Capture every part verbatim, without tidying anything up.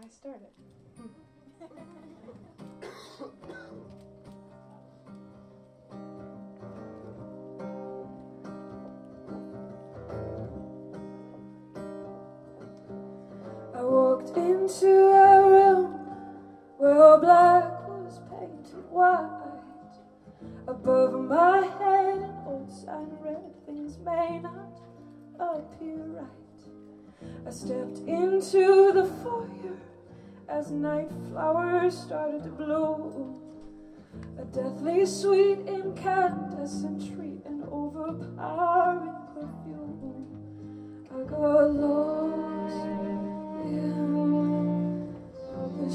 started. I walked into a room where all black was painted white. Above my head an old sign read, things may not appear right. I stepped into the foyer as night flowers started to bloom. A deathly sweet incandescent treat, an overpowering perfume. I got lost in the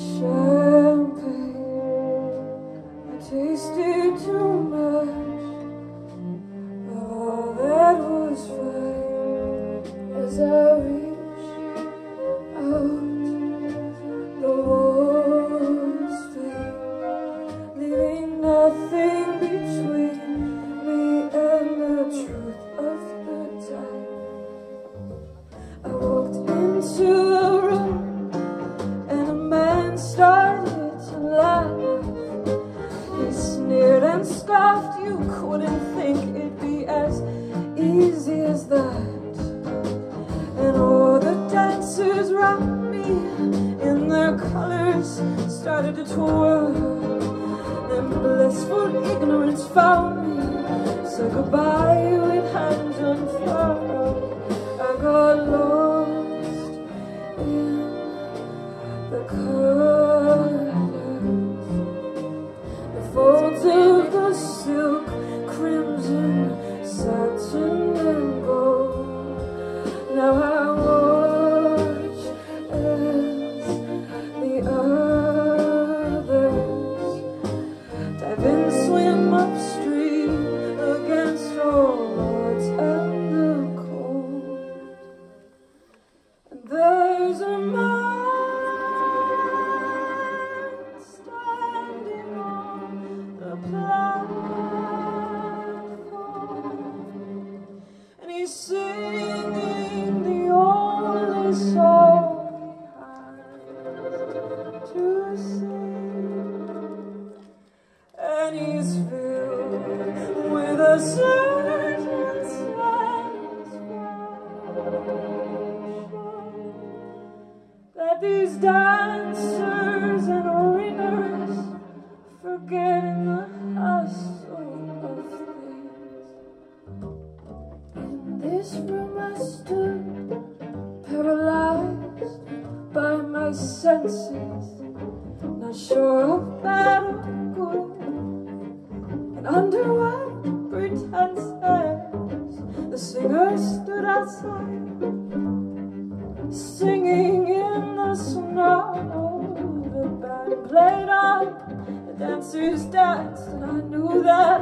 champagne. I tasted too much of all that was fine as I reached out. The walls fade, leaving nothing between me and the truth of the time. I walked into a room and a man started to laugh. He sneered and scoffed, you couldn't think it'd be as easy as that. And all the dancers around me in their colors started to twirl. And blissful ignorance found me, so goodbye with hands unfurled. I got lost in the colors, the folds of the silk, crimson, satin and gold. Now I watch as the others dive in, swim upstream against all odds and the cold. And there's a man standing on the platform, and he's singing the only song he has to sing. And he's filled with a certain satisfaction that these dancers and ringers forget in the hustle of things. In this room I stood, paralyzed by my senses, not sure of bad or good. And under white pretenses, the singer stood outside, singing in the snow. The band played on, the dancers danced, and I knew that